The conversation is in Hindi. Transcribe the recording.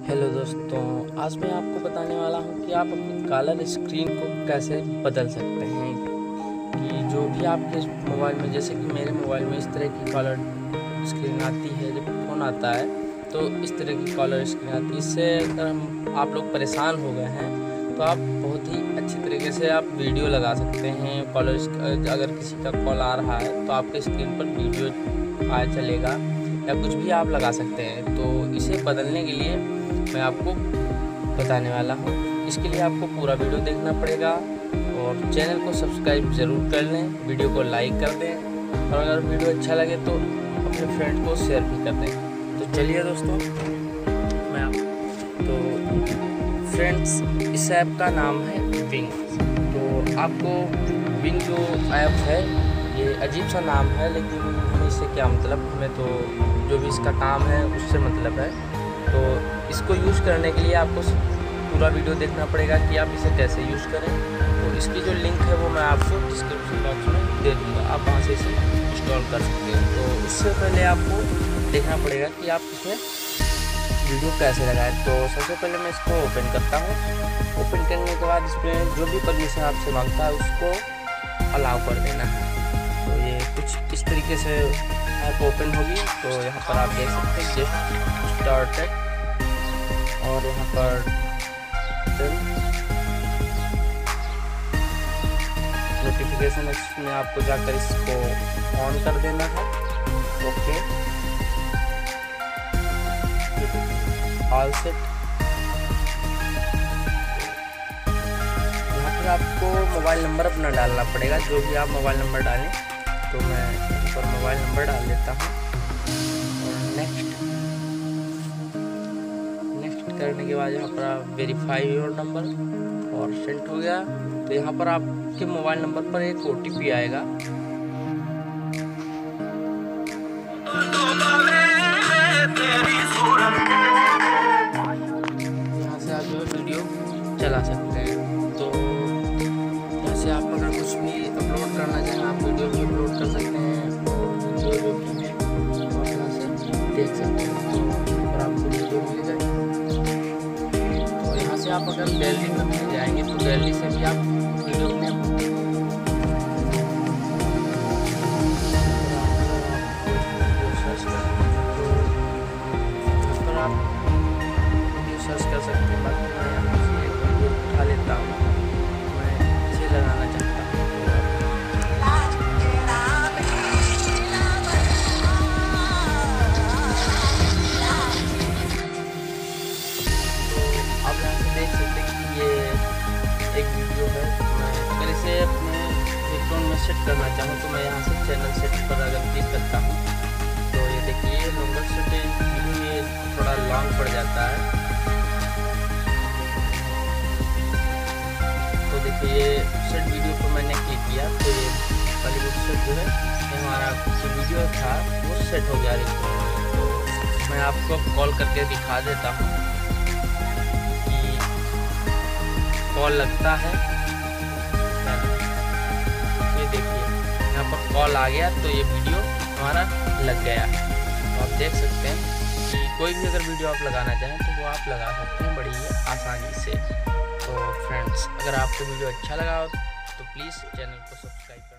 हेलो दोस्तों, आज मैं आपको बताने वाला हूं कि आप अपनी कलर स्क्रीन को कैसे बदल सकते हैं। कि जो भी आपके मोबाइल में, जैसे कि मेरे मोबाइल में इस तरह की कलर स्क्रीन आती है, जब फ़ोन आता है तो इस तरह की कलर स्क्रीन आती है। इससे अगर आप लोग परेशान हो गए हैं तो आप बहुत ही अच्छी तरीके से आप वीडियो लगा सकते हैं। अगर किसी का कॉल आ रहा है तो आपके स्क्रीन पर वीडियो आया चलेगा या कुछ भी आप लगा सकते हैं। तो इसे बदलने के लिए मैं आपको बताने वाला हूँ। इसके लिए आपको पूरा वीडियो देखना पड़ेगा और चैनल को सब्सक्राइब ज़रूर कर लें, वीडियो को लाइक कर दें और अगर वीडियो अच्छा लगे तो अपने फ्रेंड को शेयर भी कर दें। तो चलिए दोस्तों, फ्रेंड्स, इस ऐप का नाम है विंग। तो आपको विंग जो ऐप है, ये अजीब सा नाम है, लेकिन हमें इससे क्या मतलब, हमें तो जो भी इसका काम है उससे मतलब है। तो इसको यूज़ करने के लिए आपको पूरा वीडियो देखना पड़ेगा कि आप इसे कैसे यूज़ करें। तो इसकी जो लिंक है वो मैं आपको डिस्क्रिप्शन बॉक्स में दे दूँगा, आप वहाँ से इसे इंस्टॉल कर सकते हैं। तो इससे पहले आपको देखना पड़ेगा कि आप इसमें वीडियो कैसे लगाएं। तो सबसे पहले मैं इसको ओपन करता हूँ। ओपन करने के बाद इसमें जो भी परमिशन आपसे मांगता है उसको अलाउ कर देना है। तो ये कुछ इस तरीके से ऐप ओपन होगी। तो यहाँ पर आप देख सकते हैं जस्ट स्टार्टेड और यहाँ पर नोटिफिकेशन में आपको जाकर इसको ऑन कर देना है। Okay, all set. यहाँ पर आपको मोबाइल नंबर अपना डालना पड़ेगा, जो भी आप मोबाइल नंबर डालें। तो मैं यहाँ पर मोबाइल नंबर डाल देता हूँ और नेक्स्ट करने के बाद यहाँ पर आप वेरीफाई योर नंबर और सेंड हो गया। तो यहाँ पर आपके मोबाइल नंबर पर एक OTP आएगा। यहाँ से आप जो वीडियो चला सकते हैं। तो यहाँ से आप अगर कुछ भी अपलोड करना चाहें, आप वीडियो भी अपलोड कर सकते हैं और वीडियो भी है और यहाँ से देख सकते हैं। तो और आपको वीडियो मिल जाएगी। तो यहाँ से आप अगर गैलरी में जाएंगे तो गैलरी से भी आप वीडियो में आप वीडियो सर्च कर सकते हैं। बाकी मैं यहाँ से एक वीडियो उठा लेता हूँ, मैं इसे लगाना चाहता हूँ। तो आप यहाँ से देख सकते हैं कि ये एक वीडियो है। मैं अगर इसे अपने बैकग्राउंड में सेट करना चाहूँ तो मैं यहाँ से चैनल सेट पर अगर क्लिक करता हूँ तो ये देखिए लॉन्गर सेट वीडियो ये थोड़ा लॉन्ग पड़ जाता है। तो देखिए ये सेट वीडियो पर मैंने क्लिक किया तो ये बॉलीवुड सेट जो है, ये हमारा जो वीडियो था वो सेट हो गया। तो मैं आपको कॉल करके दिखा देता हूँ कि कॉल लगता है। ये देखिए यहाँ पर कॉल आ गया तो ये वीडियो हमारा लग गया। तो आप देख सकते हैं कि कोई भी अगर वीडियो आप लगाना चाहें तो वो आप लगा सकते हैं बड़ी ही आसानी से। तो फ्रेंड्स, अगर आपको वीडियो अच्छा लगा हो तो प्लीज़ चैनल को सब्सक्राइब करें।